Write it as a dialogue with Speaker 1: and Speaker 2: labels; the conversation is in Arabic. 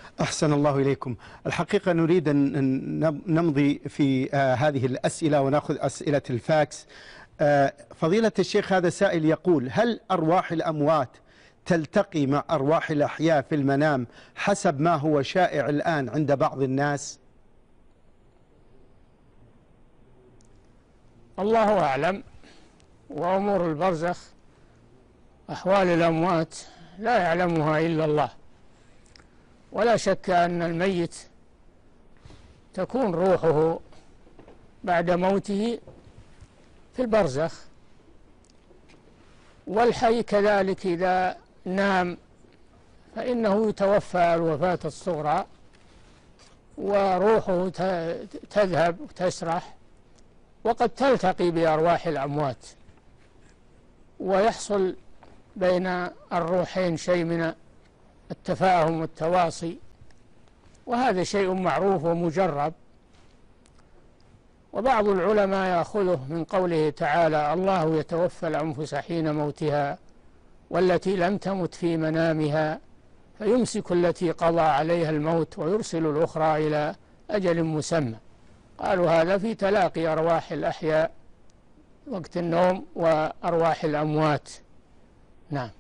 Speaker 1: أحسن الله إليكم. الحقيقة نريد أن نمضي في هذه الأسئلة ونأخذ أسئلة الفاكس. فضيلة الشيخ، هذا سائل يقول: هل أرواح الأموات تلتقي مع أرواح الأحياء في المنام حسب ما هو شائع الآن عند بعض الناس؟
Speaker 2: الله أعلم. وأمور البرزخ، أحوال الأموات، لا يعلمها إلا الله. ولا شك أن الميت تكون روحه بعد موته في البرزخ، والحي كذلك إذا نام فإنه يتوفى الوفاة الصغرى وروحه تذهب وتسرح، وقد تلتقي بأرواح الأموات ويحصل بين الروحين شيء من التفاهم والتواصي، وهذا شيء معروف ومجرب. وبعض العلماء يأخذه من قوله تعالى: الله يتوفى الأنفس حين موتها والتي لم تمت في منامها فيمسك التي قضى عليها الموت ويرسل الأخرى إلى أجل مسمى. قالوا هذا في تلاقي أرواح الأحياء وقت النوم وأرواح الأموات. نعم.